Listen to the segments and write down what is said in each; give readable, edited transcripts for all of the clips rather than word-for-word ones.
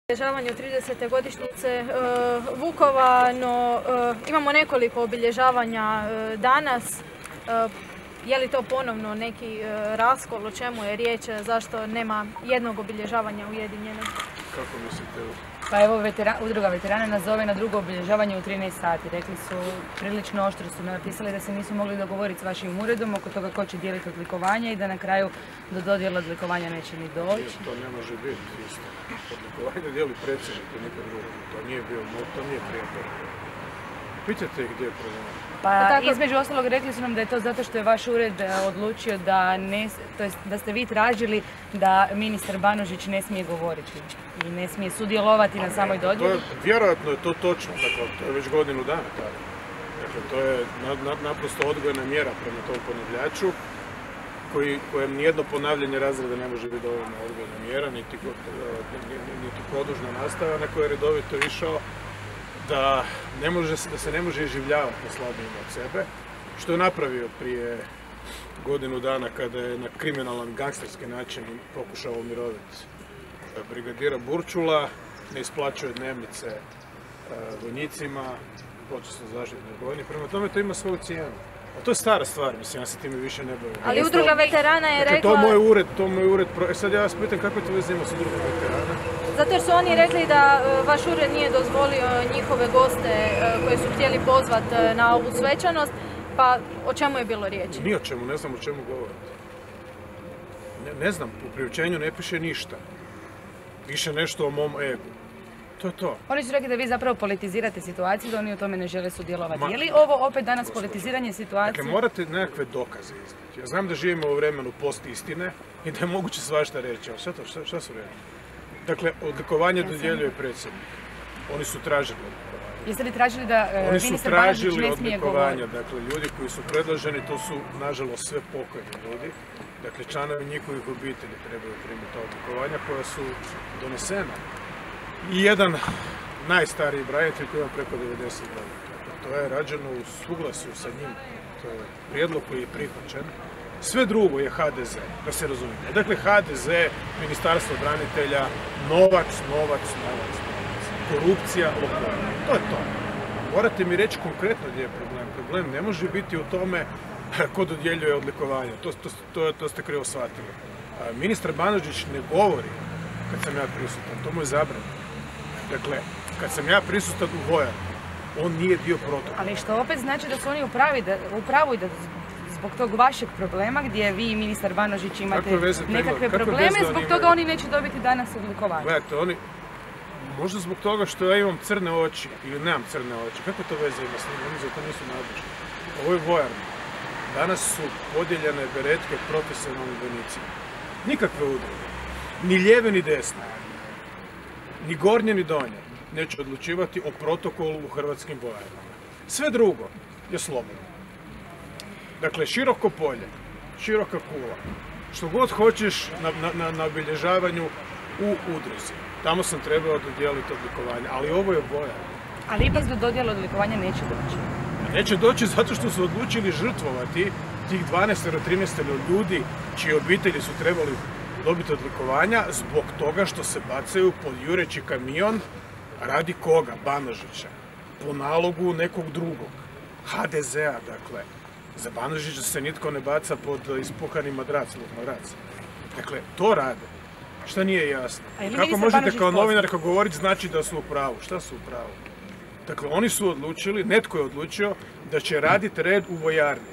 Obilježavanju 30. godišnjice Vukova, no imamo nekoliko obilježavanja danas. Je li to ponovno neki raskol, o čemu je riječ, zašto nema jednog obilježavanja ujedinjenog? Kako mislite? Pa evo, udruga veterana nas zove na drugo obilježavanje u 13 sati. Rekli su, prilično oštro su napisali da se nisu mogli dogovoriti s vašim uredom oko toga ko će dijeliti odlikovanje i da na kraju do dodjela odlikovanja neće ni doći. To ne može biti isto. Odlikovanje dijeli predsjednik i nikad drugo. To nije prijatelj. Pitajte ih gdje je problem. Pa između ostalog rekli su nam da je to zato što je vaš ured odlučio da ste vi tražili da ministar Banožić ne smije govoriti i ne smije sudjelovati na samoj dodjeli. Vjerojatno je to točno, dakle, to je već godinu dana tada. Dakle, to je naprosto odgojna mjera prema tom ponavljaču, kojem nijedno ponavljanje razreda ne može biti dovoljna odgojna mjera, niti produžna nastava na kojoj je redovito išao, da se ne može iživljavati na slabijima od sebe, što je napravio prije godinu dana kada je na kriminalan gangsterski način pokušao umiroviti brigadira Burčula, ne isplaćuje dnevnice vojnicima, počasno zaštitnih vojnih, prema tome to ima svoju cijenu. A to je stara stvar, mislim, ja se time više ne bavim. Ali udruga veterana je rekla... To je moj ured. Sad ja vas pitam kako je to veze ima sa udrugom veterana? Zato jer su oni rekli da vaš ured nije dozvolio njihove goste koje su htjeli pozvati na ovu svečanost, pa o čemu je bilo riječi? Ni o čemu, ne znam o čemu govorite. Ne znam, u priopćenju ne piše ništa. Piše nešto o mom egu. To je to. Oni su rekli da vi zapravo politizirate situaciju, da oni u tome ne žele sudjelovati. Je li ovo opet danas politiziranje situacije? Dakle, morate nekakve dokaze iznijeti. Ja znam da živimo u vremenu post-istine i da je moguće svašta reći. Šta su rekli? Dakle, odlikovanje dodjeljuje predsjednik. Oni su tražili odlikovanje. Jeste li tražili da ministar Banožić ne smije govoriti? Dakle, ljudi koji su predloženi, to su, nažalost, sve pokojni ljudi. Dakle, članovi njihovih obitelji trebaju primiti odlikovanja koja su donesena. I jedan najstariji branitelj koji ima preko 90 godina. To je rađeno u suglasju sa njim. To je prijedlog koji je prihvaćen. Sve drugo je HDZ, da se razumijete. Dakle, HDZ, Ministarstvo branitelja, novac. Korupcija, lokalna. To je to. Morate mi reći konkretno gdje je problem. Problem ne može biti u tome ko dodjeljuje odlikovanje. To ste krivo shvatili. Ministar Banožić ne govori kad sam ja prisutan. To mu je zabranjeno. Dakle, kad sam ja prisutan u vojarni, on nije dio protokola. Ali što opet znači da su oni u pravu i da zbog tog vašeg problema, gdje vi i ministar Banožić imate nekakve probleme, zbog toga oni neće dobiti danas odlikovanje. Gledajte, oni, možda zbog toga što ja imam crne oči ili nemam crne oči, kako to veze ima s njim, oni za to nisu nadležni. Ovo je vojarna. Danas su podijeljene beretke profesionalnim vojnicima. Nikakve udruge. Ni lijeve ni desne. Ni gornje ni donje neće odlučivati o protokolu u hrvatskim vojarnama. Sve drugo je slobodno. Dakle, široko polje, široka kula, što god hoćeš na obilježavanju u udruzi. Tamo sam trebao dodijeliti odlikovanje, ali ovo je vojarna. Ali ipak do dodjela odlikovanja neće doći. Neće doći zato što su odlučili žrtvovati tih 12-13 ljudi čije obitelji su trebali dobiti odlikovanja zbog toga što se bacaju pod jureći kamion radi koga? Banožića. Po nalogu nekog drugog. HDZ-a, dakle. Za Banožića se nitko ne baca pod ispuhani madrac. Dakle, to rade. Šta nije jasno? Kako možete kao novinarka govoriti znači da su u pravu? Šta su u pravu? Dakle, oni su odlučili, netko je odlučio da će raditi red u vojarni.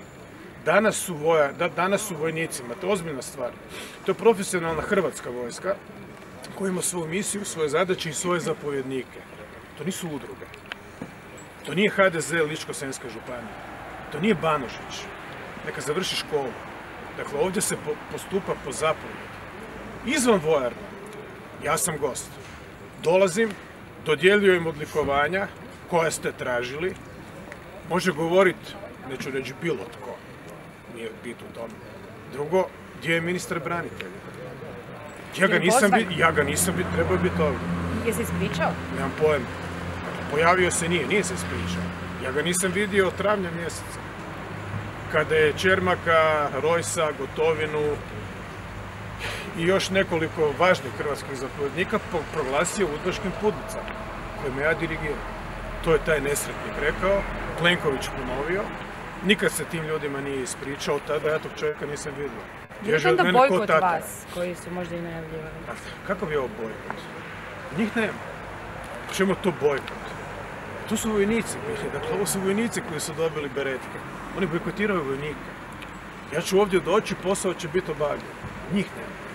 Danas su vojnicima, to je ozbiljna stvar. To je profesionalna hrvatska vojska koja ima svoju misiju, svoje zadaće i svoje zapovjednike. To nisu udruge. To nije HDZ Ličko-senjska županija. To nije Banožić. Neka završi školu. Dakle, ovdje se postupa po zapovjedi. Izvan vojarna, ja sam gost. Dolazim, dodjeljujem odlikovanja koja ste tražili. Može govoriti, neću reći bilo tko. Nije bit u tome. Drugo, gdje je ministar branitelja? Ja ga nisam trebao biti ovdje. Je se ispričao? Nemam pojma. Pojavio se nije se ispričao. Ja ga nisam vidio od travnja mjeseca. Kada je Čermaka, Rojsa, Gotovinu i još nekoliko važnih hrvatskih zapovjednika proglasio udbaškim pudlicama kojima ja dirigiram. To je taj nesretnik rekao, Plenković ponovio. Nikad se tim ljudima nije ispričao, tada ja tog čovjeka nisam vidio. Je li onda bojkot vas, koji su možda i najavljivali? Kako bi ovo bojkot? Njih nema. Čemu to bojkot? To su vojnici, dakle ovo su vojnici koji su dobili beretke. Oni bojkotiraju vojnike. Ja ću ovdje doći, posao će biti obavljen. Njih nema.